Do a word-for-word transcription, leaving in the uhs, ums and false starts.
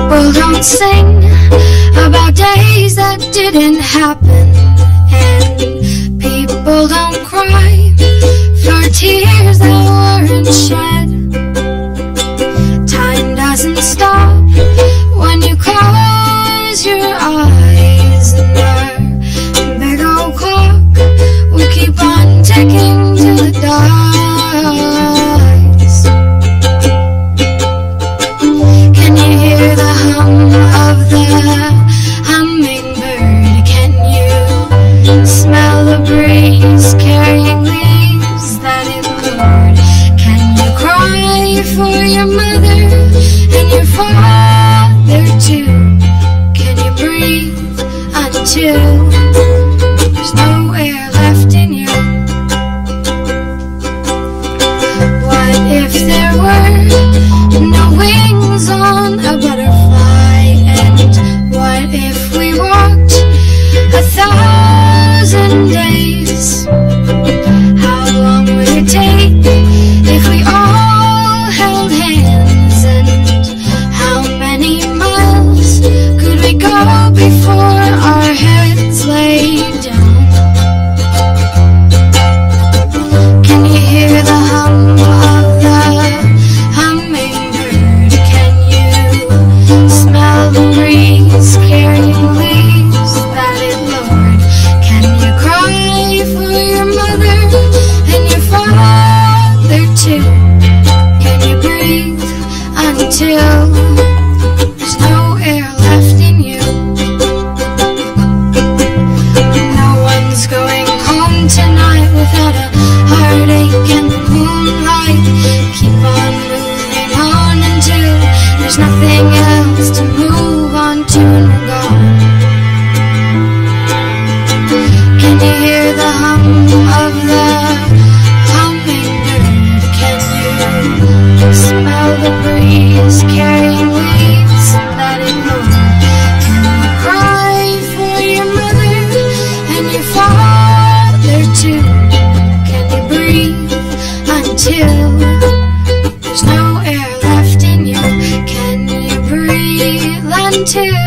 People don't sing about days that didn't happen, and people don't cry for tears that weren't shed. Time doesn't stop when you close your eyes, and our big old clock will keep on ticking till it dies. Can you hear the hum of the hummingbird? Can you smell the breeze carrying leaves that it lured? Can you cry for your mother and your father too? Can you breathe until there's no air left in you? What if there were no wings on a butterfly? And what if we walked a thousand days? How long would it take if we all held hands? And how many miles could we go before our heads lay down? Can you hear the hum of the hummingbird? Can you smell the breeze carrying leaves that it lured? Can you cry for your mother and your father too? Can you breathe until there's no air left in you? No one's going home tonight without a heartache in the moonlight. Keep on moving on until there's nothing else to move on to and we're gone. Can you hear the hum of the hummingbird? Can you smell the breeze carrying leaves that it lured? Can you cry for your mother and your father too? Can you breathe until there's no air left in you? Can you breathe until